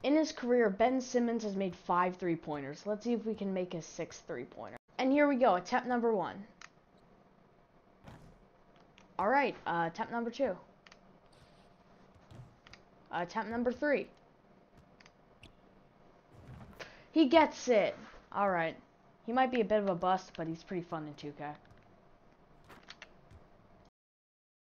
In his career, Ben Simmons has made 5 3-pointers. Let's see if we can make a 6th 3-pointer. And here we go, attempt number 1. Alright, attempt number 2. Attempt number 3. He gets it. Alright. He might be a bit of a bust, but he's pretty fun in 2K.